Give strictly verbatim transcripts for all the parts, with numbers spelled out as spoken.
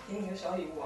给你个小礼物。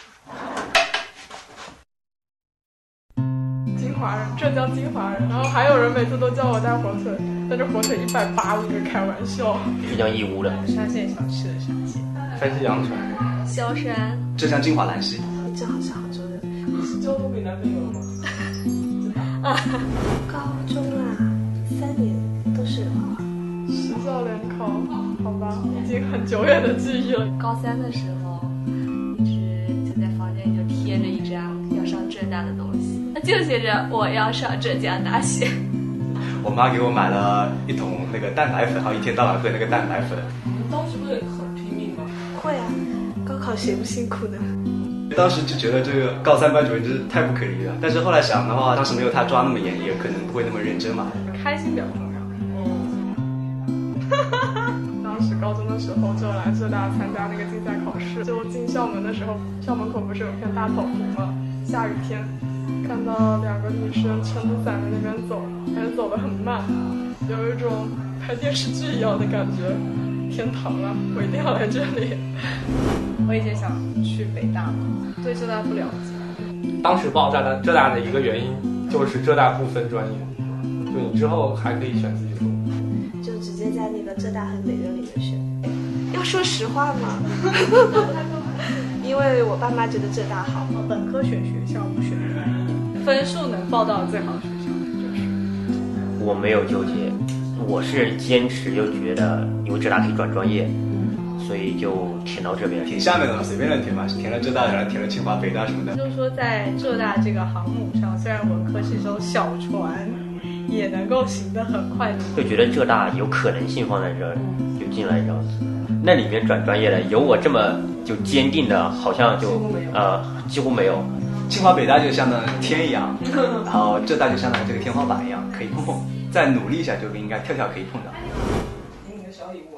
金华人，浙江金华人，然后还有人每次都叫我带火腿，但这火腿一百八，我就开玩笑。 浙江义乌的沙县小吃的沙县， 山西阳春， 萧山， 浙江金华兰溪。 正好是杭州人。 你是交通比男朋友了吗？ 啊，高中啊，三年都是啊。 十校联考，好吧，已经很久远的记忆了。 高三的时候，一直就在房间里就贴着一张要上浙大的东西，就写着我要上浙江大学。 我妈给我买了一桶那个蛋白粉，然后一天到晚喝那个蛋白粉。 你们当时不是很拼命吗？ 会啊，高考谁不辛苦呢？ 当时就觉得这个高三班主任真是太不可理了，但是后来想的话，当时没有他抓那么严，也可能不会那么认真嘛。 开心比较重要。嗯。当时高中的时候就来浙大参加那个竞赛考试，就进校门的时候，校门口不是有片大草坪吗？下雨天，看到两个女生撑着伞在那边走，但是走得很慢，有一种拍电视剧一样的感觉。天堂啊，我一定要来这里。我以前想去北大，对浙大不了解。 当时报浙大浙大的一个原因就是浙大不分专业，就你之后还可以选自己读， 就直接在那个浙大和美院里面选。要说实话嘛，因为我爸妈觉得浙大好， 本科选学校不选专业，分数能报到最好的学校就是。 我没有纠结，我是坚持就觉得，因为浙大可以转专业，所以就填到这边。 填下面的嘛，随便乱填嘛，填了浙大，然后填了清华、北大什么的。 就是说，在浙大这个航母上，虽然文科是一艘小船，也能够行得很快。 就觉得浙大有可能性放在这儿，就进来这样子。那里面转专业的，有我这么就坚定的，好像就呃几乎没有。 清华、北大就像那天一样，然后浙大就相当于这个天花板一样，可以碰碰，再努力一下就应该跳跳可以碰到。 给你个小礼物。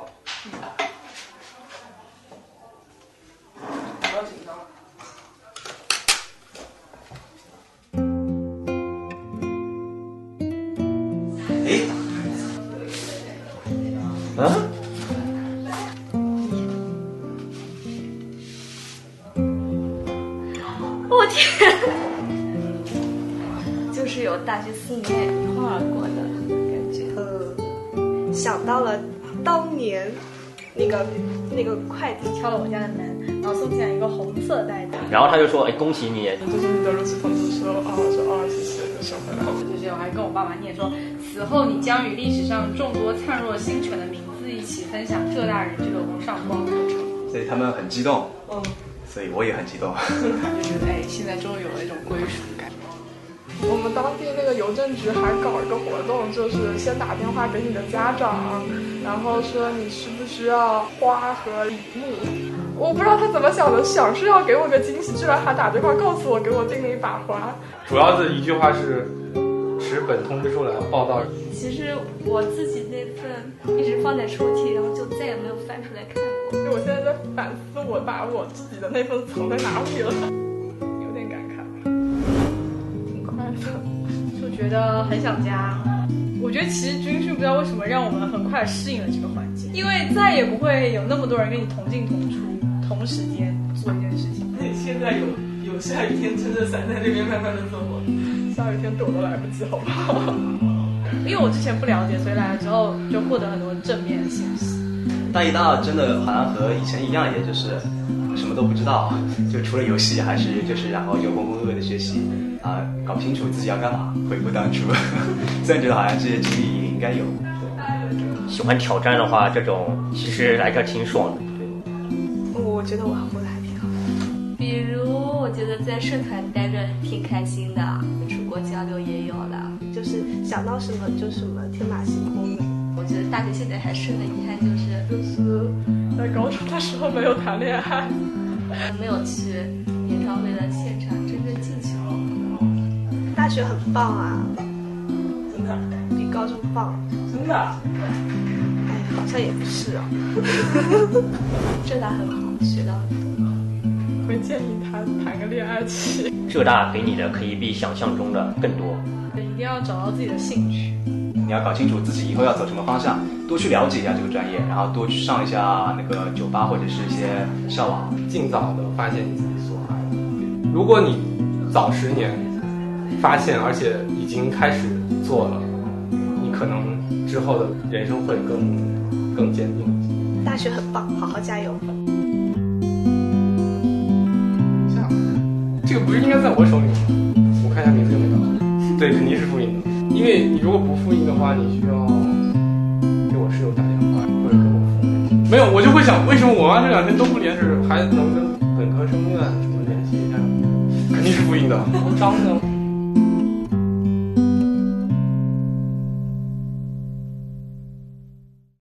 不要紧张。 哎， 啊？ 我天，就是有大学四年一晃而过的感觉。呃，想到了当年那个那个快递敲了我家的门，然后送进来一个红色袋子， 然后他就说：“哎，恭喜你！” 这是你的录取通知书啊，我说啊，谢谢，就收回来了。 就是我还跟我爸爸念说，死后你将与历史上众多灿若星辰的名字一起分享浙大人这个无上光荣的成果。 所以他们很激动， 嗯， 所以我也很激动。 就觉得哎，现在终于有了一种归属感。 我们当地那个邮政局还搞一个活动，就是先打电话给你的家长，然后说你需不需要花和礼物。我不知道他怎么想的，想是要给我个惊喜，居然还打电话告诉我给我订了一把花。 主要的一句话是持本通知书来报到。 其实我自己那份一直放在抽屉，然后就再也没有翻出来看过。 我现在在反思，我把我自己的那份藏在哪里了，有点感慨。挺快的， 就觉得很想家。我觉得其实军训不知道为什么让我们很快适应了这个环境，因为再也不会有那么多人跟你同进同出，同时间做一件事情。 那你现在有有下雨天撑着伞在那边慢慢的走吗？下雨天躲都来不及，好不好？ 因为我之前不了解，所以来了之后就获得很多正面的信息。 大一、大二真的好像和以前一样，也就是什么都不知道，就除了游戏还是就是然后就浑浑噩噩的学习啊、呃，搞不清楚自己要干嘛，悔不当初。虽然觉得好像这些经历也应该有。 喜欢挑战的话，这种其实来这挺爽的。 对，我觉得我过得还挺好的。比如，我觉得在社团待着挺开心的，出国交流也有了，就是想到什么就什么，天马行空的。我觉得大学现在还剩的遗憾就是就是在高中的时候没有谈恋爱， 没有去演唱会的现场真正进去过。大学很棒啊， 真的比高中棒， 真的。 哎，好像也不是哦。浙大很好，学到很多。 会建议他谈个恋爱期。 浙大给你的可以比想象中的更多。 一定要找到自己的兴趣。 你要搞清楚自己以后要走什么方向，多去了解一下这个专业，然后多去上一下那个酒吧或者是一些校网， 尽早的发现你自己所爱。如果你早十年发现，而且已经开始做了，你可能之后的人生会更更坚定。 大学很棒，好好加油。 这个不是应该在我手里吗？我看一下名字有没有。对，肯定是复印的。因为你如果不复印的话，你需要给我室友打电话，或者跟我父母。没有，我就会想，为什么我妈这两天都不联系，还能跟本科生院什么联系一下？肯定是复印的。张呢？